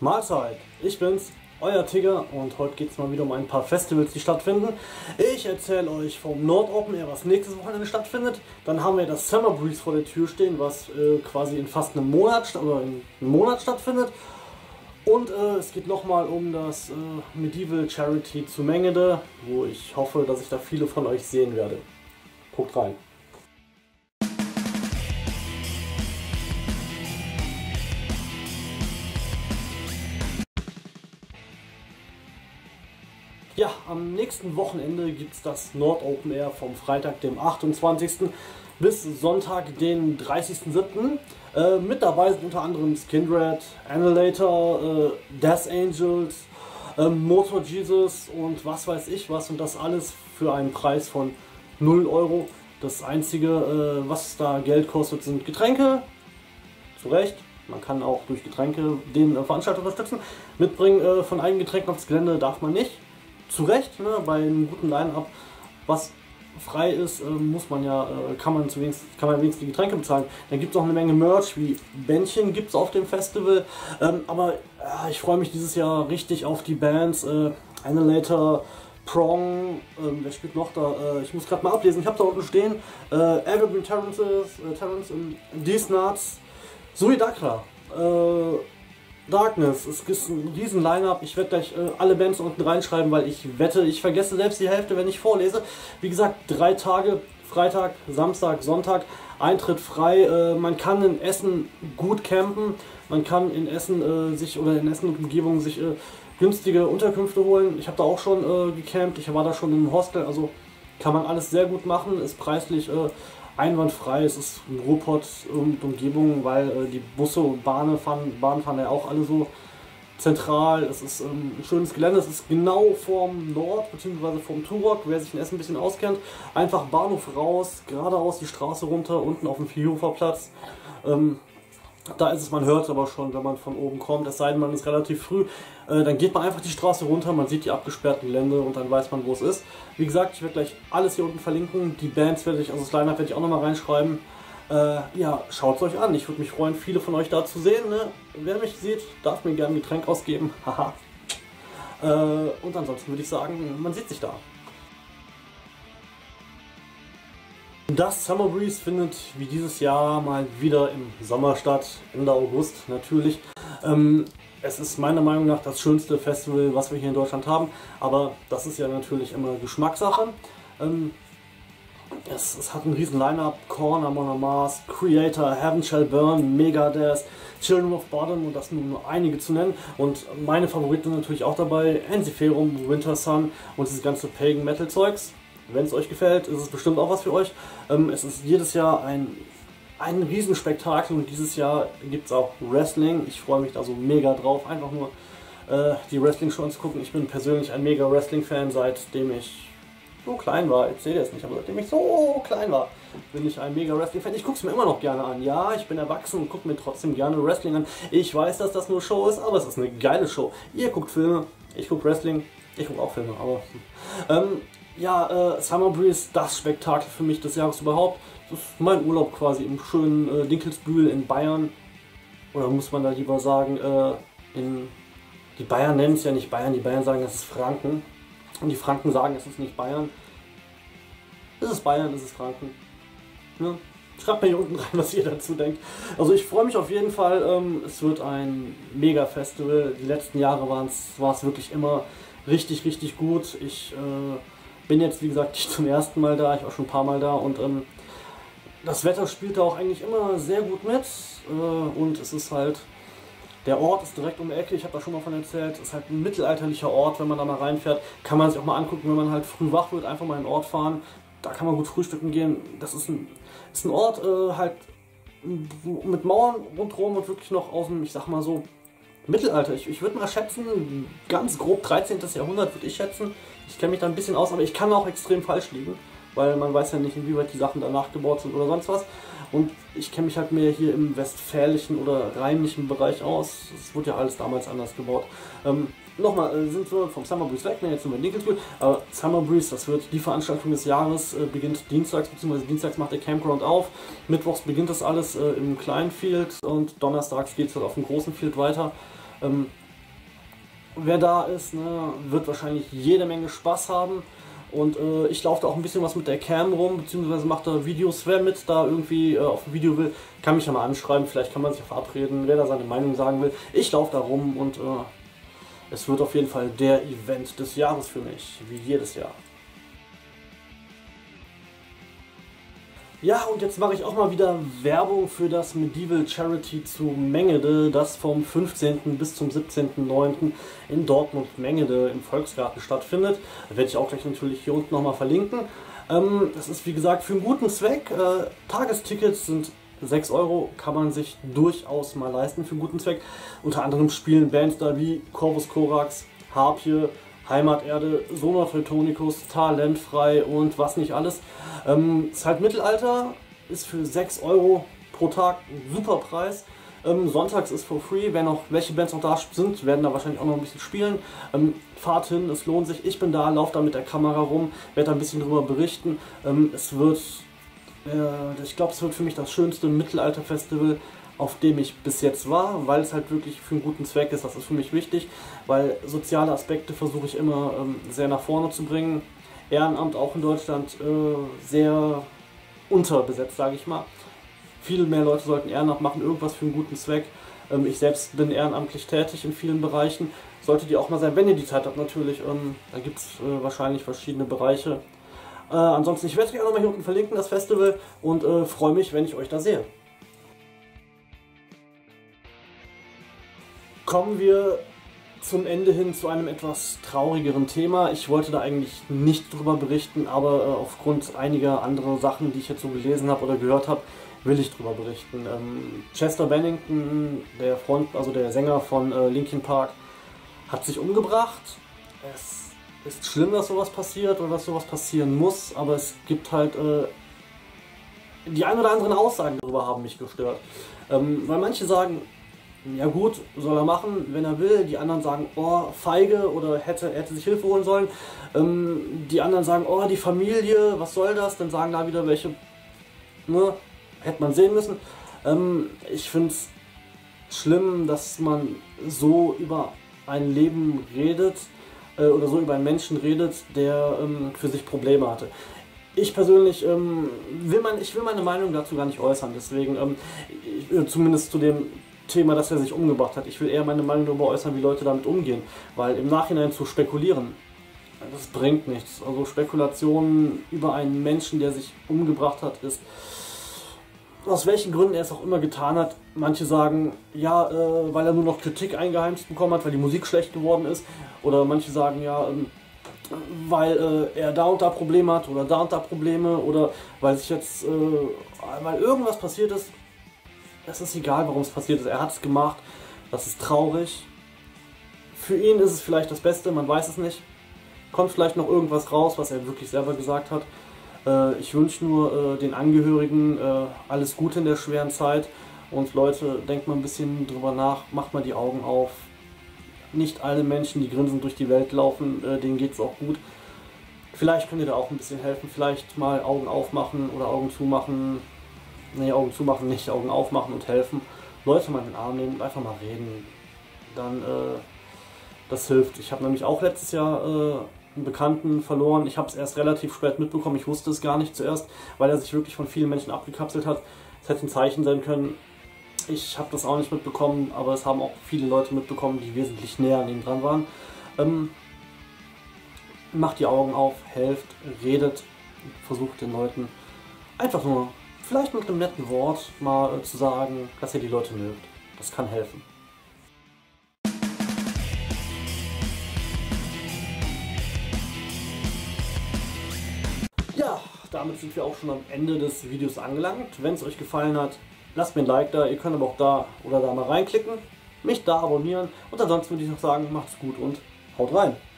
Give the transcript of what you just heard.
Mahlzeit, ich bin's, euer Tigger, und heute geht es mal wieder um ein paar Festivals, die stattfinden. Ich erzähle euch vom Nord Open Air, was nächstes Wochenende stattfindet. Dann haben wir das Summer Breeze vor der Tür stehen, was quasi in fast einem Monat oder in einem Monat stattfindet. Und es geht nochmal um das Medieval Charity zu Mengede, wo ich hoffe, dass ich da viele von euch sehen werde. Guckt rein. Ja, am nächsten Wochenende gibt es das Nord Open Air vom Freitag, dem 28. bis Sonntag, den 30.07. Mit dabei sind unter anderem Skindred, Annihilator, Death Angels, Motor Jesus und was weiß ich was, und das alles für einen Preis von 0 Euro. Das einzige, was da Geld kostet, sind Getränke. Zu Recht. Man kann auch durch Getränke den Veranstalter unterstützen. Mitbringen von eigenen Getränken aufs Gelände darf man nicht. Zu Recht, ne, bei einem guten Line-Up, was frei ist, muss man ja, kann man wenigstens die Getränke bezahlen. Dann gibt es auch eine Menge Merch, wie Bändchen gibt es auf dem Festival. Aber ich freue mich dieses Jahr richtig auf die Bands. Annihilator, Prong, wer spielt noch da? Ich muss gerade mal ablesen, ich habe da unten stehen. Evergreen Terrence, These Nuts, Suidakra. Darkness, es ist ein riesen Line-Up. Ich werde gleich alle Bands unten reinschreiben, weil ich wette, ich vergesse selbst die Hälfte, wenn ich vorlese. Wie gesagt, 3 Tage, Freitag, Samstag, Sonntag, Eintritt frei. Man kann in Essen gut campen, man kann in Essen in Essen und Umgebung sich günstige Unterkünfte holen. Ich habe da auch schon gecampt, ich war da schon im Hostel, also kann man alles sehr gut machen, ist preislich einwandfrei. Es ist ein Ruhrpott und Umgebung, weil die Busse und Bahnen fahren ja auch alle so zentral. Es ist ein schönes Gelände, es ist genau vorm Nord bzw. vorm Turok. Wer sich in Essen ein bisschen auskennt, einfach Bahnhof raus, geradeaus die Straße runter, unten auf dem Vierhoferplatz. Da ist es, man hört es aber schon, wenn man von oben kommt, es sei denn, man ist relativ früh, dann geht man einfach die Straße runter, man sieht die abgesperrten Gelände und dann weiß man, wo es ist. Wie gesagt, ich werde gleich alles hier unten verlinken, die Bands werde ich, also das Line-Up werde ich auch nochmal reinschreiben. Ja, schaut es euch an, ich würde mich freuen, viele von euch da zu sehen. Ne? Wer mich sieht, darf mir gerne ein Getränk ausgeben, haha. Und ansonsten würde ich sagen, man sieht sich da. Das Summer Breeze findet wie dieses Jahr mal wieder im Sommer statt, Ende August natürlich. Es ist meiner Meinung nach das schönste Festival, was wir hier in Deutschland haben, aber das ist ja natürlich immer Geschmackssache. Es hat einen riesen Line-Up: Korn, Amon Amarth, Creator, Heaven Shall Burn, Megadeth, Children of Bodom, und das sind nur einige zu nennen. Und meine Favoriten sind natürlich auch dabei: Ensiferum, Wintersun und dieses ganze Pagan Metal Zeugs. Wenn es euch gefällt, ist es bestimmt auch was für euch. Es ist jedes Jahr ein Riesenspektakel, und dieses Jahr gibt es auch Wrestling. Ich freue mich da so mega drauf, einfach nur die Wrestling-Show anzugucken. Ich bin persönlich ein mega Wrestling-Fan, seitdem ich so klein war. Jetzt seht ihr es nicht, aber seitdem ich so klein war, bin ich ein mega Wrestling-Fan. Ich gucke es mir immer noch gerne an. Ja, ich bin erwachsen und gucke mir trotzdem gerne Wrestling an. Ich weiß, dass das nur Show ist, aber es ist eine geile Show. Ihr guckt Filme, ich gucke Wrestling, ich gucke auch Filme, aber... ja, Summer Breeze, das Spektakel für mich des Jahres überhaupt. Das ist mein Urlaub quasi im schönen Dinkelsbühl in Bayern. Oder muss man da lieber sagen, die Bayern nennen es ja nicht Bayern, die Bayern sagen, es ist Franken. Und die Franken sagen, es ist nicht Bayern. Ist es Bayern, ist es Franken? Ja. Schreibt mir hier unten rein, was ihr dazu denkt. Also ich freue mich auf jeden Fall. Es wird ein mega Festival. Die letzten Jahre war es wirklich immer richtig, richtig gut. Ich bin jetzt, wie gesagt, nicht zum ersten Mal da, ich war schon ein paar Mal da, und das Wetter spielt da auch eigentlich immer sehr gut mit, und es ist halt, der Ort ist direkt um die Ecke, ich habe da schon mal von erzählt, es ist halt ein mittelalterlicher Ort. Wenn man da mal reinfährt, kann man sich auch mal angucken, wenn man halt früh wach wird, einfach mal in den Ort fahren, da kann man gut frühstücken gehen. Das ist ein Ort halt mit Mauern rundherum und wirklich noch aus dem, ich sag mal so, Mittelalter. Ich würde mal schätzen, ganz grob 13. Jahrhundert würde ich schätzen. Ich kenne mich da ein bisschen aus, aber ich kann auch extrem falsch liegen, weil man weiß ja nicht, inwieweit die Sachen danach gebaut sind oder sonst was. Und ich kenne mich halt mehr hier im westfälischen oder rheinischen Bereich aus. Es wurde ja alles damals anders gebaut. Nochmal, sind wir vom Summer Breeze weg, ne, jetzt sind wir in Dinkelsbühl. Aber Summer Breeze, das wird die Veranstaltung des Jahres, beginnt dienstags, beziehungsweise dienstags macht der Campground auf. Mittwochs beginnt das alles im kleinen Field und donnerstags geht es halt auf dem großen Field weiter. wer da ist, ne, wird wahrscheinlich jede Menge Spaß haben. Und ich laufe da auch ein bisschen was mit der Cam rum, beziehungsweise mache da Videos. Wer mit da irgendwie auf ein Video will, kann mich ja mal anschreiben. Vielleicht kann man sich ja verabreden, wer da seine Meinung sagen will. Ich laufe da rum und es wird auf jeden Fall der Event des Jahres für mich, wie jedes Jahr. Ja, und jetzt mache ich auch mal wieder Werbung für das Medieval Charity zu Mengede, das vom 15. bis zum 17.09. in Dortmund-Mengede im Volksgarten stattfindet. Das werde ich auch gleich natürlich hier unten nochmal verlinken. Das ist wie gesagt für einen guten Zweck. Tagestickets sind 6 Euro, kann man sich durchaus mal leisten für einen guten Zweck. Unter anderem spielen Bands da wie Corvus Corax, Harpie, Heimaterde, Sonor Teutonicus, Talentfrei und was nicht alles. Ist halt Mittelalter, ist für 6 Euro pro Tag ein super Preis. Sonntags ist for free, wenn noch welche Bands noch da sind, werden da wahrscheinlich auch noch ein bisschen spielen. Fahrt hin, es lohnt sich. Ich bin da, laufe da mit der Kamera rum, werde da ein bisschen drüber berichten. Es wird, ich glaube, es wird für mich das schönste Mittelalter-Festival, auf dem ich bis jetzt war, weil es halt wirklich für einen guten Zweck ist. Das ist für mich wichtig, weil soziale Aspekte versuche ich immer sehr nach vorne zu bringen. Ehrenamt auch in Deutschland sehr unterbesetzt, sage ich mal. Viele mehr Leute sollten Ehrenamt machen, irgendwas für einen guten Zweck. Ich selbst bin ehrenamtlich tätig in vielen Bereichen. Solltet ihr auch mal sein, wenn ihr die Zeit habt natürlich. Da gibt es wahrscheinlich verschiedene Bereiche. Ansonsten, ich werde es euch auch nochmal hier unten verlinken, das Festival, und freue mich, wenn ich euch da sehe. Kommen wir zum Ende hin zu einem etwas traurigeren Thema. Ich wollte da eigentlich nicht drüber berichten, aber aufgrund einiger anderer Sachen, die ich jetzt so gelesen habe oder gehört habe, will ich drüber berichten. Chester Bennington, der Sänger von Linkin Park, hat sich umgebracht. Es ist schlimm, dass sowas passiert oder dass sowas passieren muss, aber es gibt halt die ein oder anderen Aussagen darüber haben mich gestört. Weil manche sagen, ja gut, soll er machen, wenn er will. Die anderen sagen, oh, feige, oder hätte sich Hilfe holen sollen. Die anderen sagen, oh, die Familie, was soll das? Dann sagen da wieder welche, ne, hätte man sehen müssen. Ich finde es schlimm, dass man so über ein Leben redet, oder so über einen Menschen redet, der für sich Probleme hatte. Ich persönlich will meine Meinung dazu gar nicht äußern, deswegen zumindest zu dem Thema, dass er sich umgebracht hat. Ich will eher meine Meinung darüber äußern, wie Leute damit umgehen, weil im Nachhinein zu spekulieren, das bringt nichts. Also Spekulationen über einen Menschen, der sich umgebracht hat, ist, aus welchen Gründen er es auch immer getan hat. Manche sagen, ja, weil er nur noch Kritik eingeheimst bekommen hat, weil die Musik schlecht geworden ist, oder manche sagen, ja, weil er da und da Probleme hat oder da und da Probleme, oder weil sich jetzt, weil irgendwas passiert ist. Es ist egal, warum es passiert ist. Er hat es gemacht. Das ist traurig. Für ihn ist es vielleicht das Beste, man weiß es nicht. Kommt vielleicht noch irgendwas raus, was er wirklich selber gesagt hat. Ich wünsche nur den Angehörigen alles Gute in der schweren Zeit. Und Leute, denkt mal ein bisschen drüber nach, macht mal die Augen auf. Nicht alle Menschen, die grinsend durch die Welt laufen, denen geht es auch gut. Vielleicht könnt ihr da auch ein bisschen helfen. Vielleicht mal Augen aufmachen oder Augen zumachen. Nee, Augen zumachen, nicht Augen aufmachen und helfen. Leute mal in den Arm nehmen und einfach mal reden. Dann, das hilft. Ich habe nämlich auch letztes Jahr einen Bekannten verloren. Ich habe es erst relativ spät mitbekommen. Ich wusste es gar nicht zuerst, weil er sich wirklich von vielen Menschen abgekapselt hat. Es hätte ein Zeichen sein können. Ich habe das auch nicht mitbekommen, aber es haben auch viele Leute mitbekommen, die wesentlich näher an ihm dran waren. Macht die Augen auf, helft, redet, versucht den Leuten einfach nur vielleicht mit einem netten Wort mal zu sagen, dass ihr die Leute mögt. Das kann helfen. Ja, damit sind wir auch schon am Ende des Videos angelangt. Wenn es euch gefallen hat, lasst mir ein Like da. Ihr könnt aber auch da oder da mal reinklicken, mich da abonnieren. Und ansonsten würde ich noch sagen, macht's gut und haut rein.